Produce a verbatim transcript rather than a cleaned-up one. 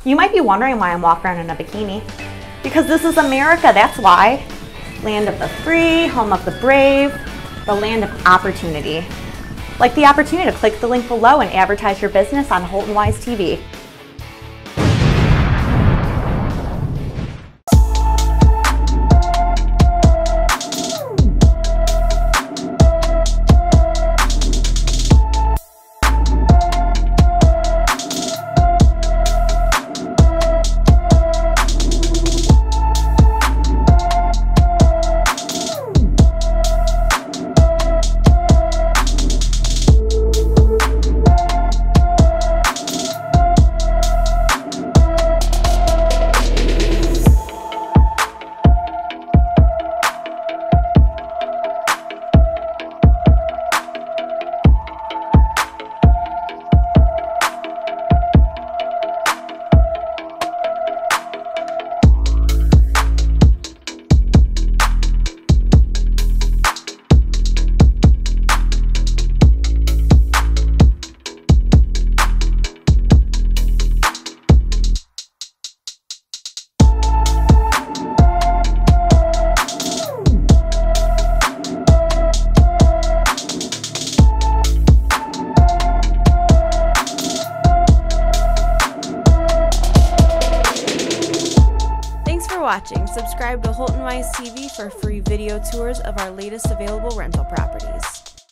You might be wondering why I'm walking around in a bikini. Because this is America, that's why. Land of the free, home of the brave, the land of opportunity. Like the opportunity to click the link below and advertise your business on HoltonWise T V. Watching. Subscribe to HoltonWise T V for free video tours of our latest available rental properties.